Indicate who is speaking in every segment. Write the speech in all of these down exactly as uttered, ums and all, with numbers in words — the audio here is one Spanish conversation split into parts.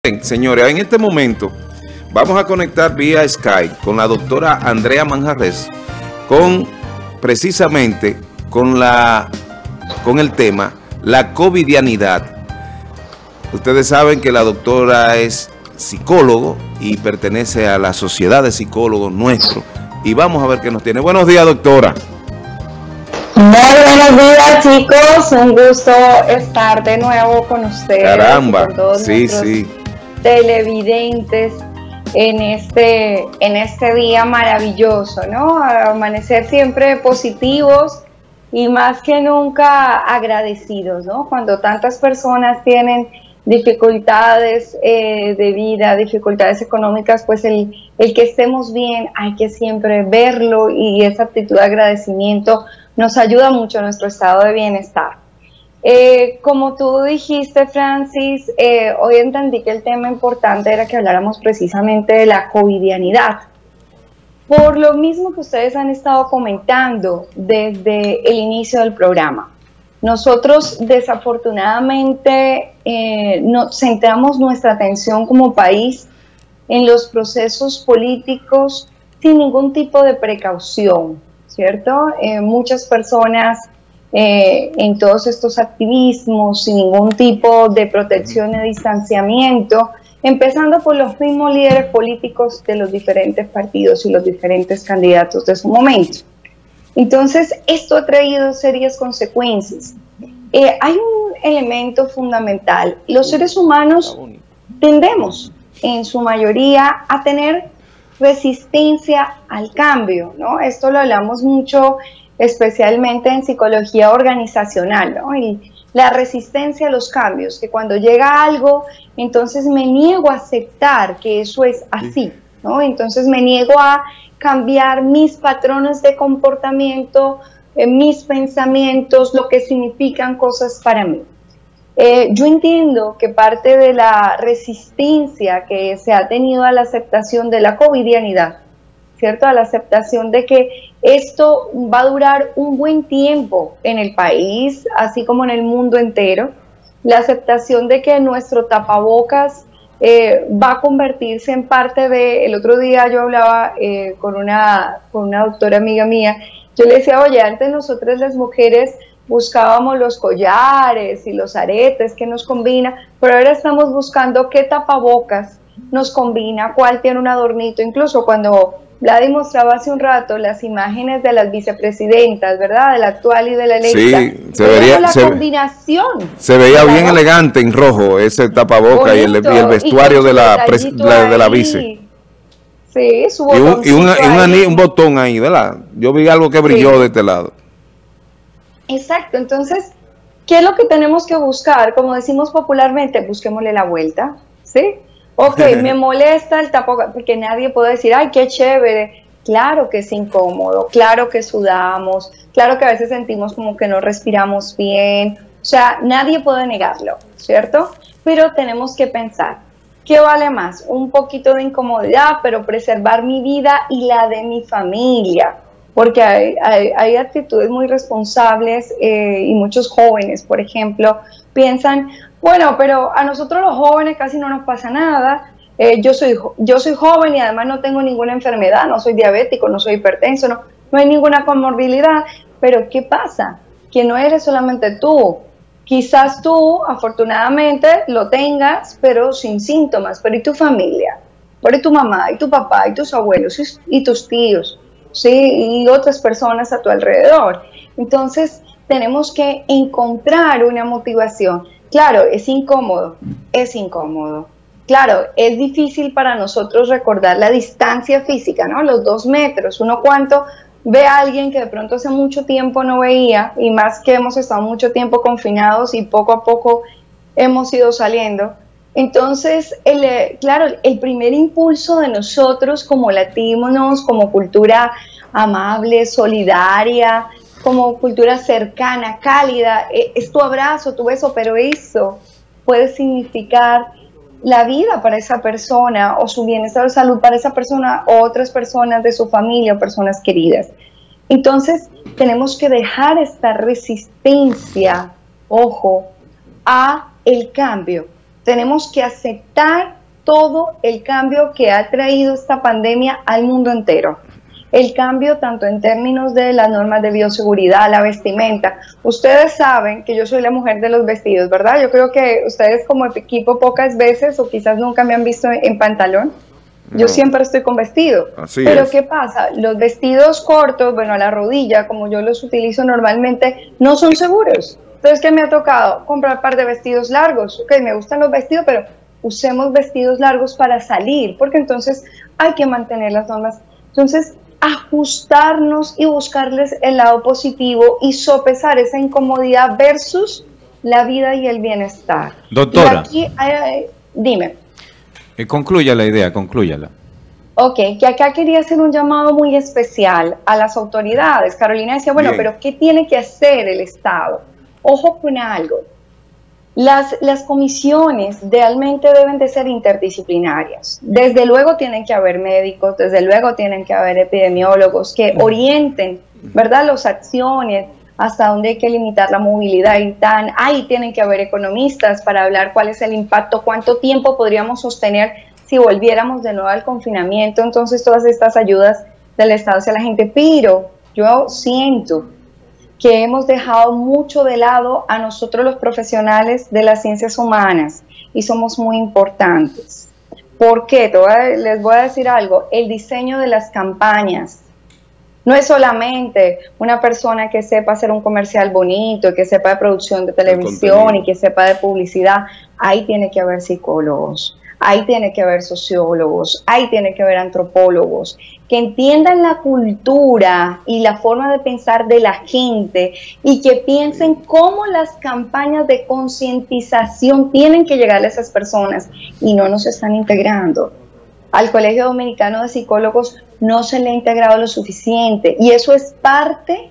Speaker 1: Bien, señores, en este momento vamos a conectar vía Skype con la doctora Andrea Manjarres con precisamente con la con el tema la covidianidad. Ustedes saben que la doctora es psicólogo y pertenece a la Sociedad de Psicólogos Nuestro, y vamos a ver qué nos tiene. Buenos días, doctora.
Speaker 2: Muy buenos días, chicos, un gusto estar de nuevo con ustedes.
Speaker 1: Caramba,
Speaker 2: con todos
Speaker 1: sí, sí.
Speaker 2: televidentes en este, en este día maravilloso, ¿no? Amanecer siempre positivos y más que nunca agradecidos, ¿no? Cuando tantas personas tienen dificultades eh, de vida, dificultades económicas, pues el, el que estemos bien hay que siempre verlo, y esa actitud de agradecimiento nos ayuda mucho a nuestro estado de bienestar. Eh, como tú dijiste, Francis, eh, hoy entendí que el tema importante era que habláramos precisamente de la covidianidad. Por lo mismo que ustedes han estado comentando desde el inicio del programa. Nosotros desafortunadamente eh, no, centramos nuestra atención como país en los procesos políticos sin ningún tipo de precaución, ¿cierto? Eh, muchas personas eh, en todos estos activismos sin ningún tipo de protección y distanciamiento, empezando por los mismos líderes políticos de los diferentes partidos y los diferentes candidatos de su momento. Entonces, esto ha traído serias consecuencias. Eh, hay un elemento fundamental. Los seres humanos tendemos, en su mayoría, a tener resistencia al cambio, ¿no? Esto lo hablamos mucho, especialmente en psicología organizacional, ¿no? Y la resistencia a los cambios, que cuando llega algo, entonces me niego a aceptar que eso es así, ¿no? Entonces me niego a cambiar mis patrones de comportamiento, eh, mis pensamientos, lo que significan cosas para mí. Eh, yo entiendo que parte de la resistencia que se ha tenido a la aceptación de la covidianidad, ¿cierto? A la aceptación de que esto va a durar un buen tiempo en el país, así como en el mundo entero. La aceptación de que nuestro tapabocas Eh, va a convertirse en parte de... El otro día yo hablaba eh, con, una, con una doctora amiga mía, yo le decía, oye, antes nosotras las mujeres buscábamos los collares y los aretes, que nos combina, pero ahora estamos buscando qué tapabocas nos combina, cuál tiene un adornito. Incluso cuando Vladi mostraba hace un rato las imágenes de las vicepresidentas, ¿verdad? De la actual y de la electa.
Speaker 1: Sí, se vería
Speaker 2: la
Speaker 1: se,
Speaker 2: combinación.
Speaker 1: Se veía
Speaker 2: bien
Speaker 1: elegante en rojo ese tapaboca y el, y el vestuario y de, la la, de la vice.
Speaker 2: Sí, su
Speaker 1: y un, y, una, y una, un botón ahí, ¿verdad? Yo vi algo que brilló sí. de este lado.
Speaker 2: Exacto, entonces, ¿qué es lo que tenemos que buscar? Como decimos popularmente, busquémosle la vuelta, ¿sí? Ok, me molesta el tapabocas, porque nadie puede decir, ay, qué chévere. Claro que es incómodo, claro que sudamos, claro que a veces sentimos como que no respiramos bien. O sea, nadie puede negarlo, ¿cierto? Pero tenemos que pensar, ¿qué vale más? Un poquito de incomodidad, pero preservar mi vida y la de mi familia. Porque hay, hay, hay actitudes muy responsables eh, y muchos jóvenes, por ejemplo, piensan, bueno, pero a nosotros los jóvenes casi no nos pasa nada, eh, yo, soy, yo soy joven y además no tengo ninguna enfermedad, no soy diabético, no soy hipertenso, no, no hay ninguna comorbilidad. Pero ¿qué pasa? Que no eres solamente tú, quizás tú afortunadamente lo tengas, pero sin síntomas, pero ¿y tu familia? ¿Por tu mamá, y tu papá, y tus abuelos, y, y tus tíos? ¿Sí? Y otras personas a tu alrededor. Entonces tenemos que encontrar una motivación. Claro, es incómodo, es incómodo. Claro, es difícil para nosotros recordar la distancia física, ¿no? Los dos metros. Uno cuánto ve a alguien que de pronto hace mucho tiempo no veía, y más que hemos estado mucho tiempo confinados y poco a poco hemos ido saliendo. Entonces, el, claro, el primer impulso de nosotros como latinos, como cultura amable, solidaria, como cultura cercana, cálida, es tu abrazo, tu beso, pero eso puede significar la vida para esa persona, o su bienestar o salud para esa persona, o otras personas de su familia o personas queridas. Entonces, tenemos que dejar esta resistencia, ojo, a el cambio. tenemos que aceptar todo el cambio que ha traído esta pandemia al mundo entero. El cambio tanto en términos de las normas de bioseguridad, la vestimenta. Ustedes saben que yo soy la mujer de los vestidos, ¿verdad? Yo creo que ustedes como equipo pocas veces o quizás nunca me han visto en pantalón. No. Yo siempre estoy con vestido.
Speaker 1: Así
Speaker 2: Pero
Speaker 1: es.
Speaker 2: ¿qué pasa? Los vestidos cortos, bueno, a la rodilla, como yo los utilizo normalmente, no son seguros. Entonces, ¿qué me ha tocado? Comprar un par de vestidos largos. Ok, me gustan los vestidos, pero usemos vestidos largos para salir, porque entonces hay que mantener las normas. Entonces, ajustarnos y buscarles el lado positivo y sopesar esa incomodidad versus la vida y el bienestar.
Speaker 3: Doctora.
Speaker 2: Y aquí, hay, dime.
Speaker 3: Eh, concluya la idea, conclúyala.
Speaker 2: Ok, que acá quería hacer un llamado muy especial a las autoridades. Carolina decía, bueno,
Speaker 1: Bien.
Speaker 2: pero ¿qué tiene que hacer el Estado? Ojo con algo. Las, las comisiones realmente deben de ser interdisciplinarias. Desde luego tienen que haber médicos, desde luego tienen que haber epidemiólogos que orienten, ¿verdad?, las acciones, hasta dónde hay que limitar la movilidad y tan. Ahí tienen que haber economistas para hablar cuál es el impacto, cuánto tiempo podríamos sostener si volviéramos de nuevo al confinamiento. Entonces todas estas ayudas del Estado hacia la gente. Pero yo siento que hemos dejado mucho de lado a nosotros los profesionales de las ciencias humanas y somos muy importantes. ¿Por qué? Te voy a, les voy a decir algo. El diseño de las campañas no es solamente una persona que sepa hacer un comercial bonito, que sepa de producción de televisión y que sepa de publicidad. Ahí tiene que haber psicólogos, ahí tiene que haber sociólogos, ahí tiene que haber antropólogos, que entiendan la cultura y la forma de pensar de la gente y que piensen cómo las campañas de concientización tienen que llegar a esas personas y no nos están integrando. Al Colegio Dominicano de Psicólogos no se le ha integrado lo suficiente y eso es parte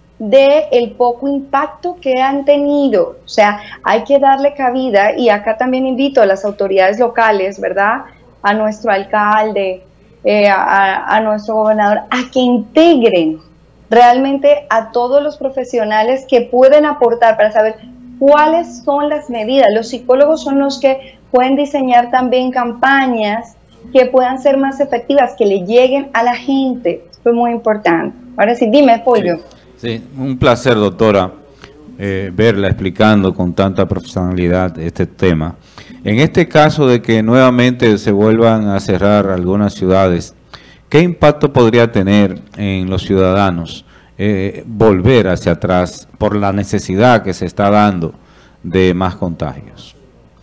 Speaker 2: del poco impacto que han tenido. O sea, hay que darle cabida y acá también invito a las autoridades locales, ¿verdad?, a nuestro alcalde, eh, a, a nuestro gobernador, a que integren realmente a todos los profesionales que pueden aportar para saber cuáles son las medidas. Los psicólogos son los que pueden diseñar también campañas que puedan ser más efectivas, que le lleguen a la gente. Esto es muy importante. Ahora sí, dime, Fulvio.
Speaker 3: Sí. Sí, un placer, doctora, eh, verla explicando con tanta profesionalidad este tema. En este caso de que nuevamente se vuelvan a cerrar algunas ciudades, ¿qué impacto podría tener en los ciudadanos eh, volver hacia atrás por la necesidad que se está dando de más contagios?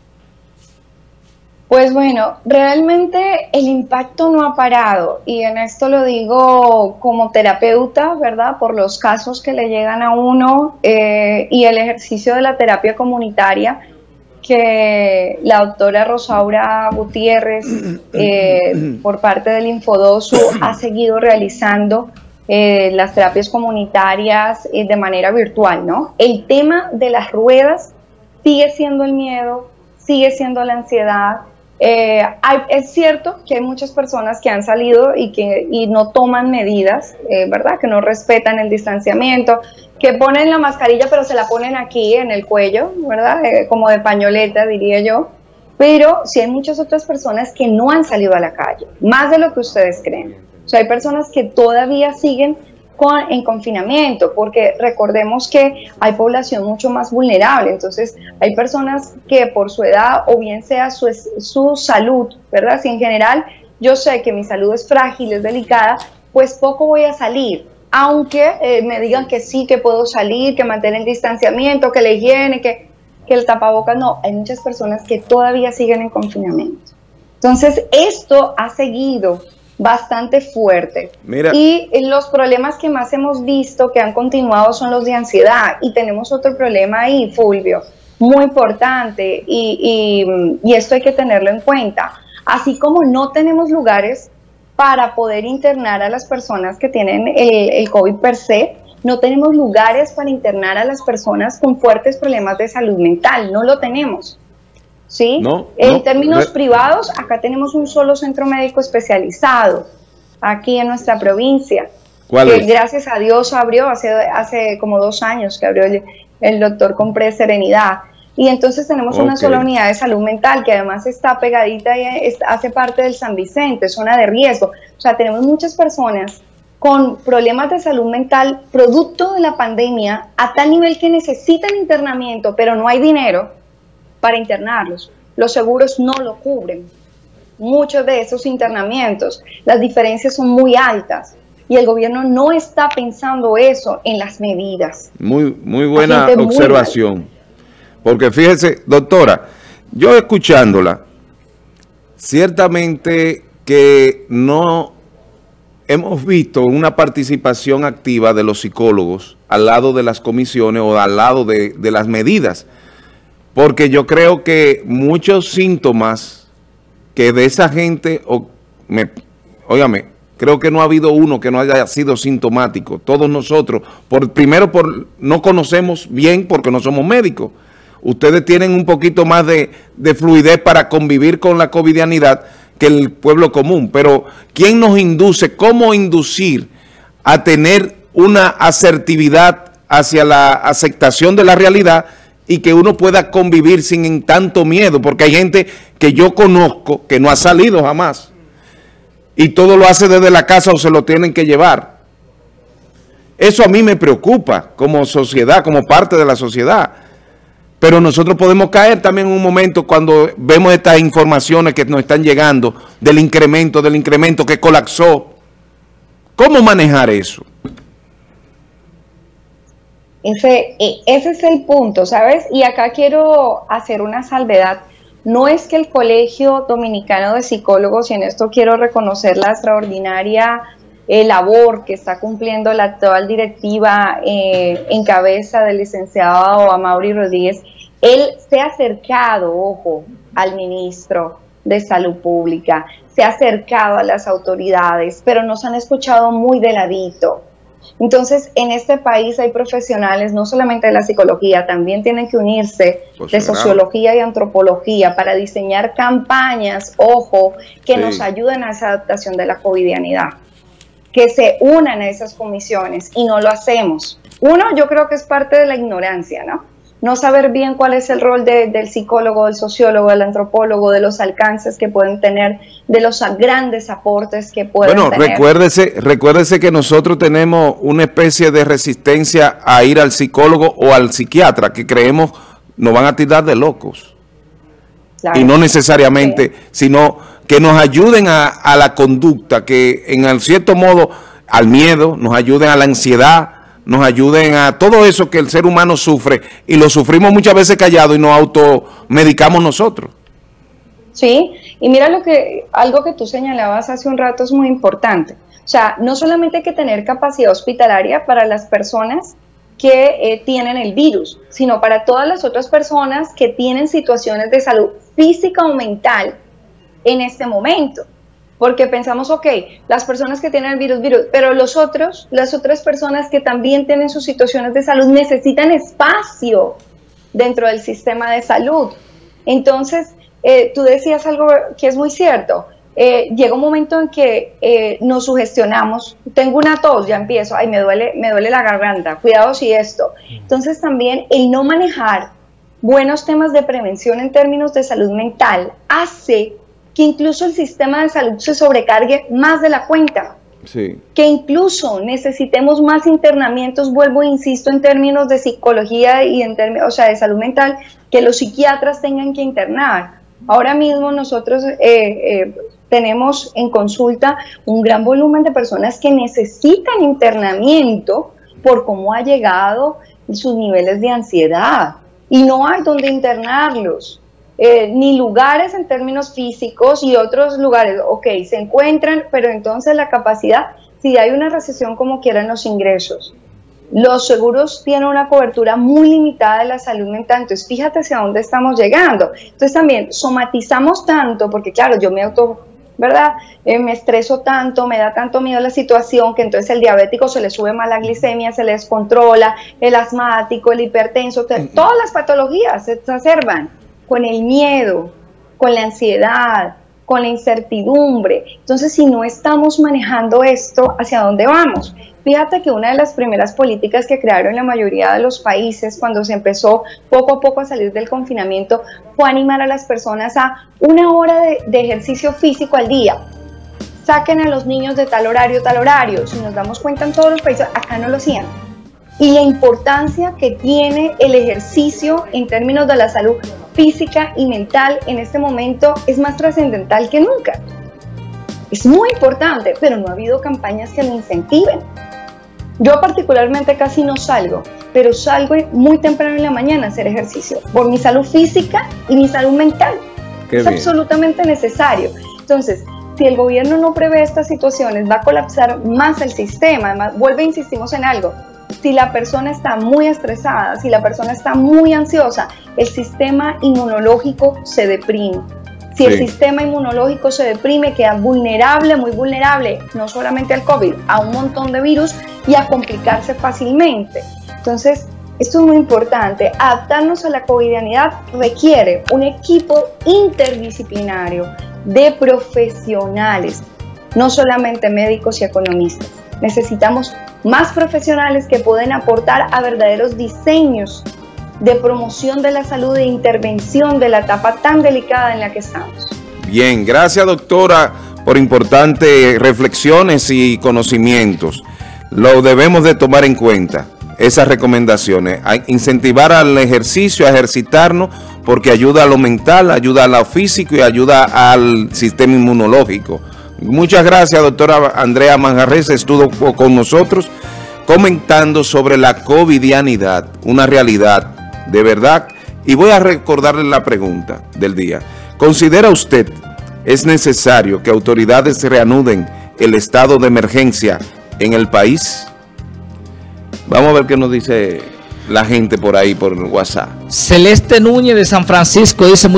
Speaker 2: Pues bueno, realmente el impacto no ha parado y en esto lo digo como terapeuta, ¿verdad? Por los casos que le llegan a uno eh, y el ejercicio de la terapia comunitaria que la doctora Rosaura Gutiérrez eh, por parte del Infodosu ha seguido realizando eh, las terapias comunitarias eh, de manera virtual, ¿no? El tema de las ruedas sigue siendo el miedo, sigue siendo la ansiedad. Eh, hay, es cierto que hay muchas personas que han salido y que y no toman medidas, eh, ¿verdad? Que no respetan el distanciamiento, que ponen la mascarilla pero se la ponen aquí en el cuello, ¿verdad? Eh, como de pañoleta, diría yo. Pero sí hay muchas otras personas que no han salido a la calle, más de lo que ustedes creen. O sea, hay personas que todavía siguen Con, en confinamiento, porque recordemos que hay población mucho más vulnerable, entonces hay personas que por su edad o bien sea su, su salud, ¿verdad? Si en general yo sé que mi salud es frágil, es delicada, pues poco voy a salir, aunque eh, me digan que sí, que puedo salir, que mantener el distanciamiento, que la higiene, que, que el tapabocas, no, hay muchas personas que todavía siguen en confinamiento. Entonces esto ha seguido bastante fuerte.
Speaker 1: Mira.
Speaker 2: Y los problemas que más hemos visto que han continuado son los de ansiedad y tenemos otro problema ahí, Fulvio, muy importante y, y, y esto hay que tenerlo en cuenta. Así como no tenemos lugares para poder internar a las personas que tienen el, el COVID per se, no tenemos lugares para internar a las personas con fuertes problemas de salud mental, no lo tenemos. ¿Sí?
Speaker 1: No,
Speaker 2: en
Speaker 1: no,
Speaker 2: términos
Speaker 1: re...
Speaker 2: privados, acá tenemos un solo centro médico especializado, aquí en nuestra provincia.
Speaker 1: ¿Cuál
Speaker 2: que
Speaker 1: es?
Speaker 2: Gracias a Dios abrió hace, hace como dos años que abrió el, el doctor Compré Serenidad. Y entonces tenemos
Speaker 1: okay.
Speaker 2: una sola unidad de salud mental que además está pegadita y es, hace parte del San Vicente, zona de riesgo. O sea, tenemos muchas personas con problemas de salud mental producto de la pandemia a tal nivel que necesitan internamiento, pero no hay dinero para internarlos. Los seguros no lo cubren. Muchos de esos internamientos, las diferencias son muy altas y el gobierno no está pensando eso en las medidas.
Speaker 1: Muy, muy buena observación. Porque fíjese, doctora, yo escuchándola, ciertamente que no hemos visto una participación activa de los psicólogos al lado de las comisiones o al lado de, de las medidas, porque yo creo que muchos síntomas que de esa gente, o me, óigame, creo que no ha habido uno que no haya sido sintomático. Todos nosotros, por primero por no conocemos bien porque no somos médicos. Ustedes tienen un poquito más de, de fluidez para convivir con la covidianidad que el pueblo común, pero ¿quién nos induce, cómo inducir a tener una asertividad hacia la aceptación de la realidad y que uno pueda convivir sin tanto miedo? Porque hay gente que yo conozco que no ha salido jamás y todo lo hace desde la casa o se lo tienen que llevar. Eso a mí me preocupa como sociedad, como parte de la sociedad. Pero nosotros podemos caer también en un momento cuando vemos estas informaciones que nos están llegando del incremento, del incremento que colapsó. ¿Cómo manejar eso?
Speaker 2: Ese, ese es el punto, ¿sabes? Y acá quiero hacer una salvedad. No es que el Colegio Dominicano de Psicólogos, y en esto quiero reconocer la extraordinaria eh, labor que está cumpliendo la actual directiva eh, en cabeza del licenciado Amaury Rodríguez, él se ha acercado, ojo, al ministro de Salud Pública, se ha acercado a las autoridades, pero nos han escuchado muy de ladito. Entonces, en este país hay profesionales, no solamente de la psicología, también tienen que unirse pues de sociología y antropología para diseñar campañas, ojo, que sí. nos ayuden a esa adaptación de la covidianidad. Que se unan a esas comisiones y no lo hacemos. Uno, yo creo que es parte de la ignorancia, ¿no? No saber bien cuál es el rol de, del psicólogo, del sociólogo, del antropólogo, de los alcances que pueden tener, de los grandes aportes que pueden
Speaker 1: bueno,
Speaker 2: tener. Bueno,
Speaker 1: recuérdese, recuérdese que nosotros tenemos una especie de resistencia a ir al psicólogo o al psiquiatra, que creemos nos van a tirar de locos. Claro. Y no necesariamente, sí. sino que nos ayuden a, a la conducta, que en cierto modo al miedo, nos ayuden a la ansiedad, nos ayuden a todo eso que el ser humano sufre y lo sufrimos muchas veces callado y nos automedicamos nosotros.
Speaker 2: Sí, y mira lo que algo que tú señalabas hace un rato es muy importante. O sea, no solamente hay que tener capacidad hospitalaria para las personas que eh, tienen el virus, sino para todas las otras personas que tienen situaciones de salud física o mental en este momento. Porque pensamos, ok, las personas que tienen el virus, virus, pero los otros, las otras personas que también tienen sus situaciones de salud necesitan espacio dentro del sistema de salud. Entonces, eh, tú decías algo que es muy cierto. Eh, llega un momento en que eh, nos sugestionamos. Tengo una tos, ya empiezo, ay, me duele, me duele la garganta, cuidado si esto. Entonces también el no manejar buenos temas de prevención en términos de salud mental hace que incluso el sistema de salud se sobrecargue más de la cuenta, sí. que incluso necesitemos más internamientos, vuelvo e insisto, en términos de psicología y en términos, o sea, de salud mental, que los psiquiatras tengan que internar. Ahora mismo nosotros eh, eh, tenemos en consulta un gran volumen de personas que necesitan internamiento por cómo ha llegado sus niveles de ansiedad y no hay donde internarlos. Eh, ni lugares en términos físicos y otros lugares, ok, se encuentran, pero entonces la capacidad, si hay una recesión como quieran los ingresos, los seguros tienen una cobertura muy limitada de la salud mental, entonces fíjate hacia dónde estamos llegando. Entonces también somatizamos tanto, porque claro, yo me auto, ¿verdad? Eh, me estreso tanto, me da tanto miedo la situación, que entonces el diabético se le sube más la glicemia, se le descontrola, el asmático, el hipertenso, todas las patologías se exacerban con el miedo, con la ansiedad, con la incertidumbre. Entonces, si no estamos manejando esto, ¿hacia dónde vamos? Fíjate que una de las primeras políticas que crearon la mayoría de los países cuando se empezó poco a poco a salir del confinamiento fue animar a las personas a una hora de, de ejercicio físico al día. Saquen a los niños de tal horario, tal horario. Si nos damos cuenta en todos los países, acá no lo hacían. Y la importancia que tiene el ejercicio en términos de la salud física y mental en este momento es más trascendental que nunca. Es muy importante, pero no ha habido campañas que lo incentiven. Yo particularmente casi no salgo, pero salgo muy temprano en la mañana a hacer ejercicio, por mi salud física y mi salud mental.
Speaker 1: Qué
Speaker 2: es
Speaker 1: bien.
Speaker 2: Absolutamente necesario. Entonces, si el gobierno no prevé estas situaciones, va a colapsar más el sistema. Además, vuelve, insistimos en algo, si la persona está muy estresada, si la persona está muy ansiosa, el sistema inmunológico se deprime. Si sí. el sistema inmunológico se deprime, queda vulnerable, muy vulnerable, no solamente al COVID, a un montón de virus y a complicarse fácilmente. Entonces, esto es muy importante. Adaptarnos a la covidianidad requiere un equipo interdisciplinario de profesionales, no solamente médicos y economistas. Necesitamos más profesionales que pueden aportar a verdaderos diseños de promoción de la salud e intervención de la etapa tan delicada en la que estamos.
Speaker 1: Bien, gracias doctora por importantes reflexiones y conocimientos. Lo debemos de tomar en cuenta, esas recomendaciones, a incentivar al ejercicio, a ejercitarnos, porque ayuda a lo mental, ayuda a lo físico y ayuda al sistema inmunológico. Muchas gracias, doctora Andrea Manjarres, estuvo con nosotros comentando sobre la covidianidad, una realidad de verdad. Y voy a recordarle la pregunta del día. ¿Considera usted es necesario que autoridades reanuden el estado de emergencia en el país? Vamos a ver qué nos dice la gente por ahí, por WhatsApp.
Speaker 4: Celeste Núñez de San Francisco dice...